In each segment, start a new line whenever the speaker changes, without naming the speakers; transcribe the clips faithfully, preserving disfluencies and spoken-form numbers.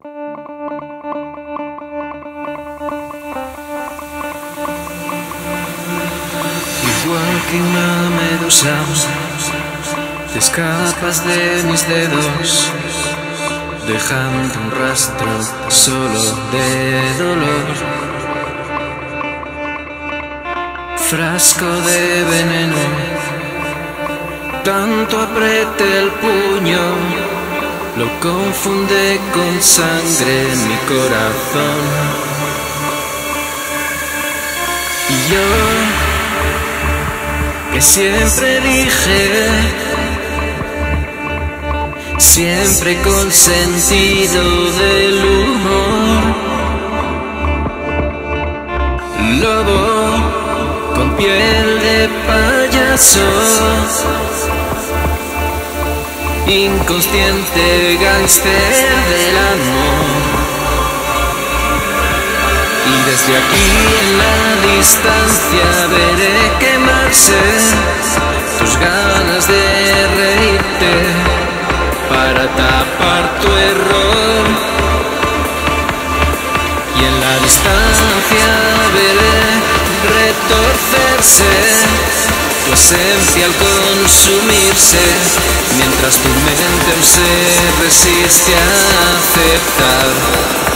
Igual que una medusa, te escapas de mis dedos, dejando un rastro solo de dolor. Frasco de veneno, tanto apriete el puño, lo confunde con sangre en mi corazón. Y yo, que siempre dije, siempre con sentido del humor, lobo con piel de payaso, inconsciente gángster del amor. Y desde aquí en la distancia veré quemarse tus ganas de reírte para tapar tu error. Y en la distancia veré retorcerse tu esencia al consumirse, mientras tu mente aún se resiste a aceptar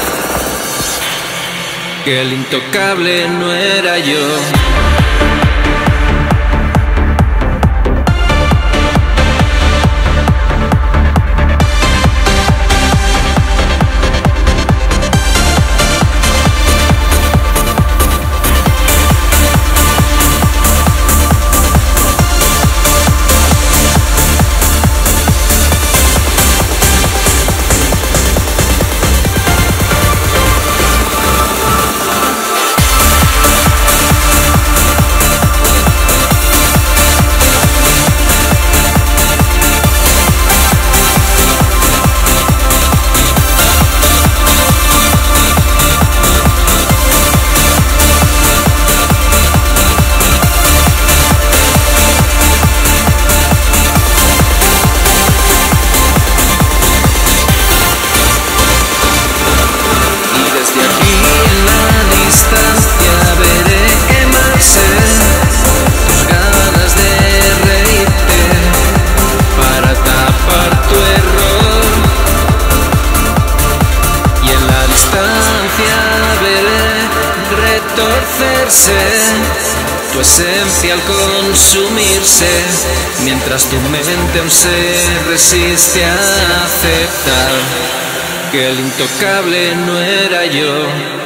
que el intocable no era yo. Tu esencia al consumirse, mientras tu mente aún se resiste a aceptar que el intocable no era yo.